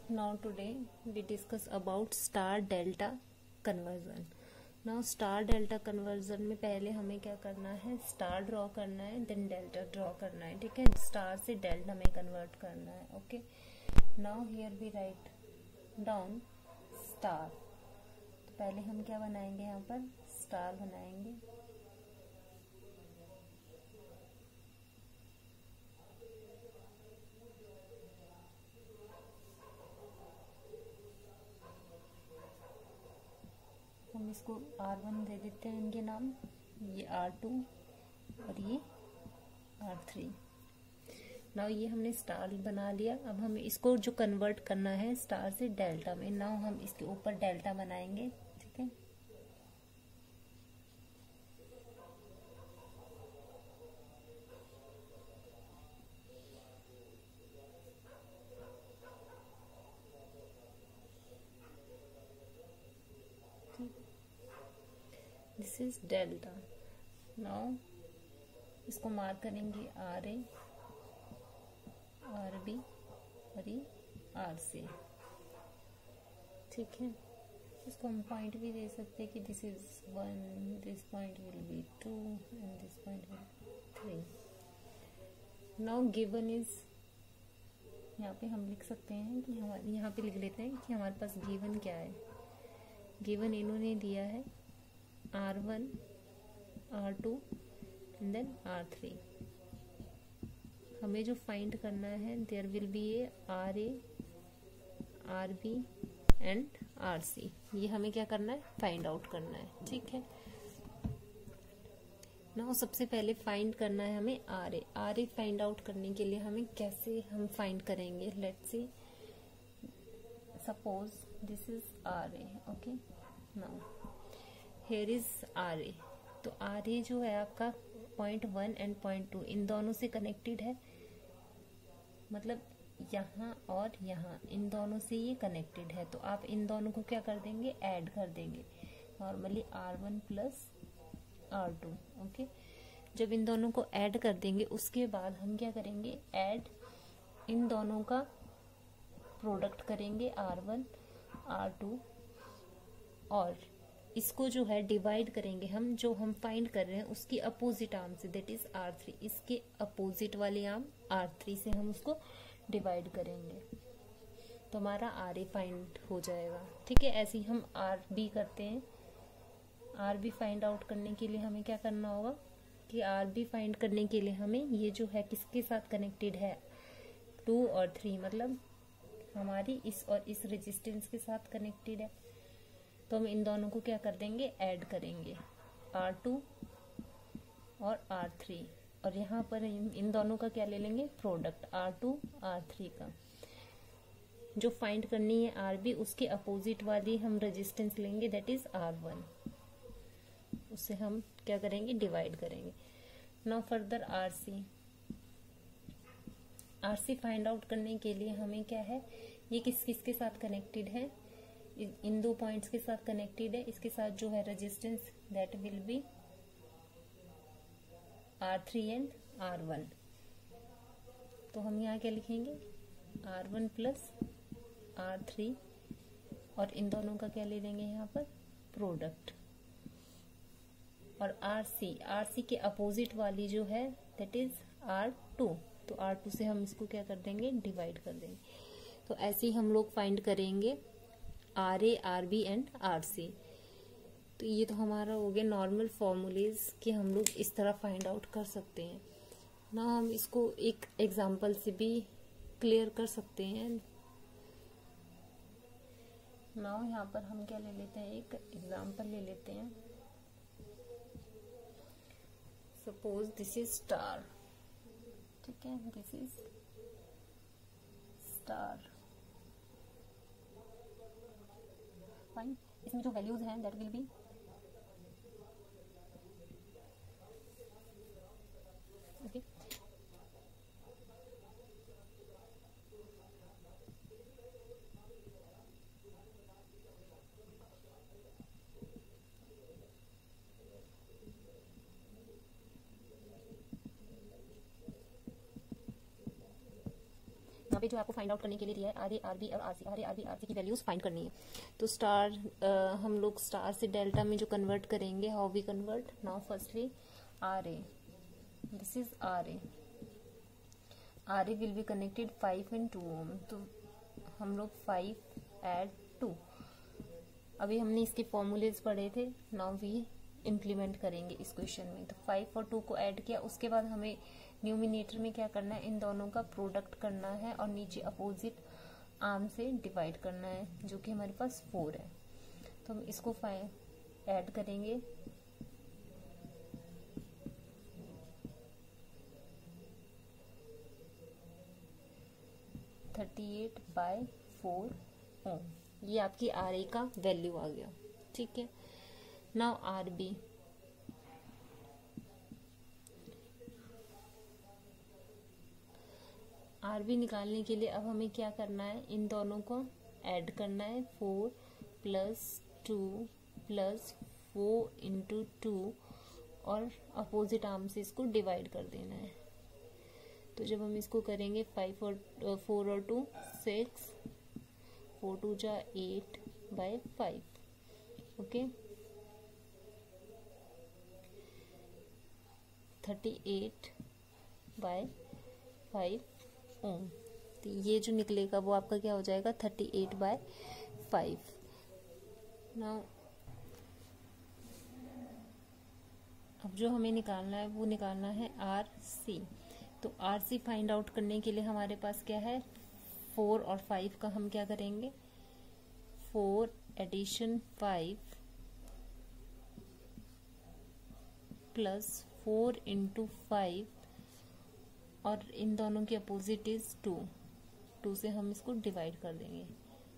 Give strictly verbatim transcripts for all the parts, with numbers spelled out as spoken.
Now today we discuss about star delta conversion. Now star delta conversion में पहले हमें क्या करना है, स्टार ड्रॉ करना है, देन डेल्टा ड्रॉ करना है. ठीक है, स्टार से डेल्टा में कन्वर्ट करना है. Okay, now here we write down star. तो पहले हम क्या बनाएंगे, यहाँ पर स्टार बनाएंगे. हम इसको आर वन दे देते हैं इनके नाम, ये आर टू और ये आर थ्री. नाउ ये हमने स्टार बना लिया. अब हमें इसको जो कन्वर्ट करना है स्टार से डेल्टा में. नाउ हम इसके ऊपर डेल्टा बनाएंगे. ठीक है, दिस इज डेल्टा. नाउ इसको मार्क करेंगे आर ए, आर बी और ये आर सी. ठीक है, इसको हम पॉइंट भी दे सकते हैं कि this is one, this point will be two and this point will three. Now given is, यहाँ पे हम लिख सकते हैं कि हमारे यहाँ पे लिख लेते हैं कि हमारे पास गिवन क्या है. गिवन इन्होंने दिया है R one, R two and then R three. हमें जो फाइंड करना है there will be a R A, R B and R C. ये हमें क्या करना है, फाइंड आउट करना है. ठीक है, ना सबसे पहले फाइंड करना है हमें R A. R A find out करने के लिए हमें कैसे हम फाइंड करेंगे, let's see. Suppose this is R A. Okay, now here is R A. तो आर ए जो है आपका point one and point two इन दोनों से कनेक्टेड है. मतलब यहाँ और यहाँ इन दोनों से ये कनेक्टेड है. तो आप इन दोनों को क्या कर देंगे, ऐड कर देंगे. Normally R one plus R two. Okay, जब इन दोनों को ऐड कर देंगे उसके बाद हम क्या करेंगे, ऐड इन दोनों का प्रोडक्ट करेंगे आर वन, आर टू, और इसको जो है डिवाइड करेंगे हम, जो हम फाइंड कर रहे हैं उसकी अपोजिट आर्म से, दैट इज आर थ्री. इसके अपोजिट वाली आर्म आर थ्री से हम उसको डिवाइड करेंगे तो हमारा आर ए फाइंड हो जाएगा. ठीक है, ऐसे ही हम आर बी करते हैं. आर बी फाइंड आउट करने के लिए हमें क्या करना होगा कि आर बी फाइंड करने के लिए हमें ये जो है किसके साथ कनेक्टेड है, टू और थ्री, मतलब हमारी इस और इस रेजिस्टेंस के साथ कनेक्टेड है. तो हम इन दोनों को क्या कर देंगे, ऐड करेंगे, आर टू और आर थ्री. और यहाँ पर इन दोनों का क्या ले लेंगे, product R two R three का. जो फाइंड करनी है आर बी, उसके अपोजिट वाली हम रेजिस्टेंस लेंगे, दैट इज आर वन. उससे हम क्या करेंगे, डिवाइड करेंगे. Now further R C. R C find out करने के लिए हमें क्या है, ये किस किस के साथ कनेक्टेड है, इन दो पॉइंट्स के साथ कनेक्टेड है. इसके साथ जो है resistance that will be R three and R one. तो हम यहाँ क्या लिखेंगे, R one plus R three, और इन दोनों का क्या ले लेंगे यहाँ पर, प्रोडक्ट. और आर सी, आर सी के अपोजिट वाली जो है दैट इज आर टू. तो आर टू से हम इसको क्या कर देंगे, डिवाइड कर देंगे. तो ऐसे ही हम लोग फाइंड करेंगे R A, R B and R C. तो ये तो हमारा हो गया नॉर्मल फॉर्मूलेज कि हम लोग इस तरह फाइंड आउट कर सकते हैं ना. हम इसको एक एग्जांपल से भी क्लियर कर सकते हैं. नाउ यहाँ पर हम क्या ले लेते हैं, एक एग्जांपल ले लेते हैं. Suppose this is star. ठीक है, दिस इज स्टार. फाइन, इसमें जो वैल्यूज हैं दैट विल बी ओके. पे जो आपको फाइंड आउट करने के लिए दिया है आर ए आर बी और R C, R A R B R C की वैल्यूज फाइंड करनी है। तो स्टार uh, हम लोग स्टार से डेल्टा में जो कन्वर्ट करेंगे, how we convert now, firstly R A, this is R A, R A will be connected five and two ohm, तो हम लोग फाइव एड टू, अभी हमने इसके फॉर्मूलेज पढ़े थे, नाउ वी इम्प्लीमेंट करेंगे इस क्वेश्चन में। तो फाइव और टू को ऐड किया, उसके बाद हमें न्यूमिनेटर में क्या करना है, इन दोनों का प्रोडक्ट करना है और नीचे अपोजिट आर्म से डिवाइड करना है, जो कि हमारे पास फोर है। तो हम इसको फाइव ऐड करेंगे, thirty eight by four ohm, ये आपकी आर ए का वैल्यू आ गया। ठीक है, now R B, R B निकालने के लिए अब हमें क्या करना है, इन दोनों को ऐड करना है, four plus two plus four into two और अपोजिट आर्म से इसको डिवाइड कर देना है। तो जब हम इसको करेंगे, फाइव और फोर और टू सिक्स, फोर टू जा eight by five, okay, thirty eight by five ohm, तो ये जो निकलेगा वो आपका क्या हो जाएगा, thirty eight by five. Now अब जो हमें निकालना है वो निकालना है आर सी। तो आर सी फाइंड आउट करने के लिए हमारे पास क्या है, फोर और फाइव का हम क्या करेंगे, four addition five plus four into five और इन दोनों की अपोजिट इज टू, टू से हम इसको डिवाइड कर देंगे।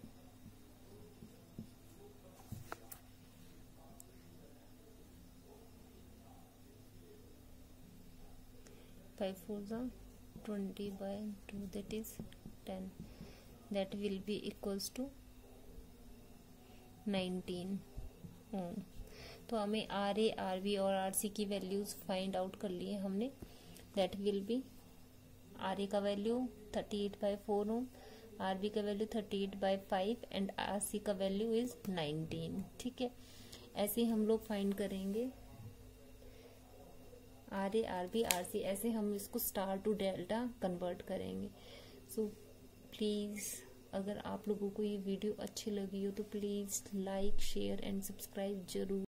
फाइव फोर जा twenty by two, that is ten, that will be equals to nineteen ohm. तो हमें आर ए, आर बी और आर सी की वैल्यूज फाइंड आउट कर लिए हमने, that will be R A का value thirty eight by four ohm, R B का value thirty eight by five and R C का वैल्यू इज नाइनटीन। ठीक है, ऐसे हम लोग फाइंड करेंगे R A, R B, R C, ऐसे हम इसको स्टार टू डेल्टा कन्वर्ट करेंगे। सो प्लीज, अगर आप लोगों को ये वीडियो अच्छी लगी हो तो please like, share and subscribe जरूर